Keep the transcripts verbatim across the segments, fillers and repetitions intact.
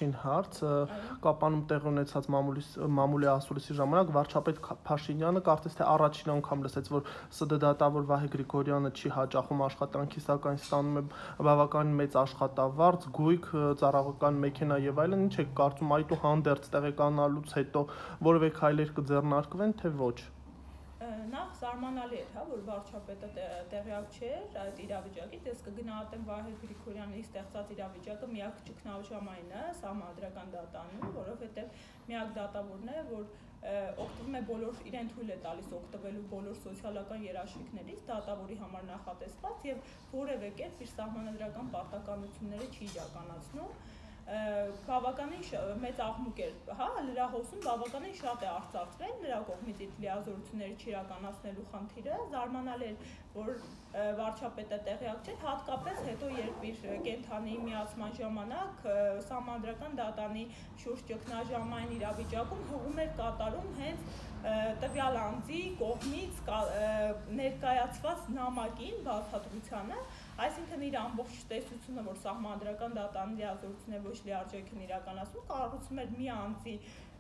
վերջին հարց կապանում տեղ ունեցած մամուլի ասուլիսի ժամանակ վարչապետ Փաշինյանը կարծես թե առաջին անգամ լսեց, որ ՍԴ դատավոր Վահե Գրիգորյանը չի հաճախում աշխատանքի, սակայն ստանում է բավականին մեծ աշխատավարձ, գույք, ծառայական մեքենա եւ այլն, ինչ եք կարծում, այդուհանդերձ տեղեկանալուց հետո որևէ քայլեր կձեռնարկվեն, թե ոչ։ Նախ զարմանալի էր, հա, որ վարչապետը տեղյակ չէր այդ իրավիճակից, ես կգնահատեմ Վահե Գրիգորյանի ստեղծած իրավիճակը միակ ճգնաժամային է Սահմանադրական դատարանում, որովհետև միակ դատավորն է, որ օգտվում է բոլոր իրեն թույլ է տալիս օգտվելու բոլոր սոցիալական երաշխիքներից, դատավորի համար նախատեսված եւ որևէ կերպ իր սահմանադրական պարտականությունները չի իրականացնում։ Բավականին մեծ աղմուկ էր, հա, լրահոսում բավականին շատ է արծարծվել նրա կողմից իր լիազորությունների չիրականացնելու խնդիրը, զարմանալի էր, որ վարչապետը տեղյակ չէր, հատկապես հետո երբ իր կենթանի միացման ժամանակ Սահմանադրական դատարանի շուրջ ճգնաժամային իրավիճակում հողում էր կատարում հենց տվյալ անձի կողմից ներկայացված նամակին բացատրությանը, այսինքն իր ամբողջ տեսությունը, որ Սահմանադրական դատարանի լիազորությունները ոչ լիարժեք են իրականացնում, կառուցում էր մի անձի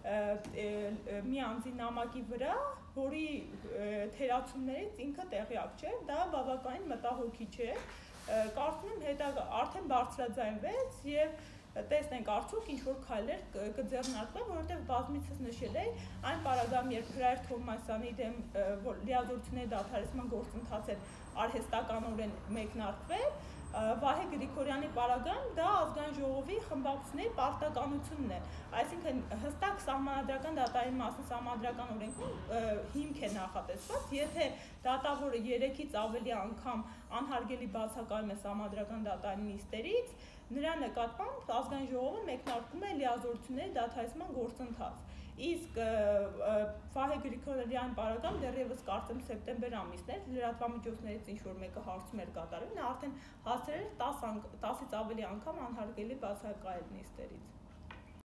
մի անձի նամակի վրա, որի թերացումներից ինքը տեղյակ չէ, դա բավականին մտահոգիչ է, կարծում եմ հետագա արդեն բարձրաձայնվեց եւ տեսնենք արդյոք ինչ-որ քայլեր կձեռնարկվեն, որովհետև բազմիցս նշել է այն պարագայում, երբ Հրայր Թովմասյանի դեմ լիազորությունների դադարեցման գործընթացը արհեստականորեն մեկնարկվել, Վահե Գրիգորյանի պարագայում դա ազգային ժողովի խմբակցությունների պարտականությունն է, այսինքն հստակ Սահմանադրական դատարանի մասին Սահմանադրական օրենքում հիմք է նախատեսված, եթե դատավորը երեքից ավելի անգամ անհարգելի բացակայում է Սահմանադրական դատարանի նիստերից, նրա նկատմամբ ազգային ժողովը մեկնարկում է լիազորությունների դադարեցման գործընթաց, իսկ Վահե Գրիգորյանի պարագայում դեռևս կարծեմ սեպտեմբեր ամիսն էր, լրատվամիջոցներից ինչ-որ մեկը հարցում էր կատարում, նա արդեն հասել էր տասից ավելի անգամ անհարգելի բացակայել նիստերից։